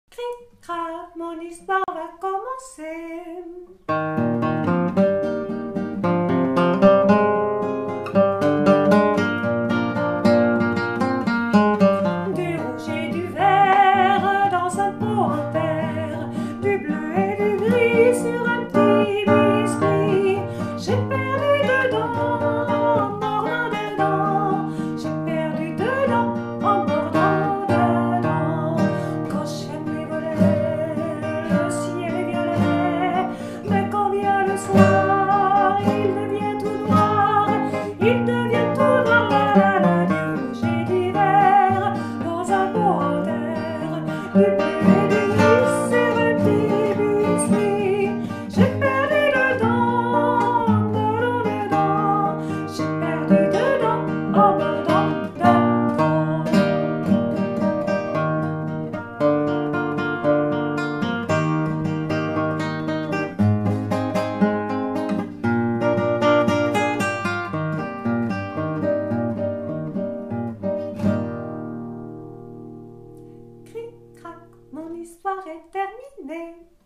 Cric-crac, mon histoire va commencer. Du rouge et du vert dans un pot en terre, du bleu et du gris sur un petit biscuit. J'ai perdu dedans en mordant dedans. J'ai perdu dedans en mordant dedans. Quand j'aime les volets, le ciel est violet, mais quand vient le soir, il devient tout noir. Il devient tout noir, la la la. Du rouge et du vert dans un pot en terre, du bleu et du gris sur un petit biscuit. J'ai perdu dedans en mordant dedans. J'ai perdu dedans en mordant dedans. Cric-crac, mon histoire est terminée.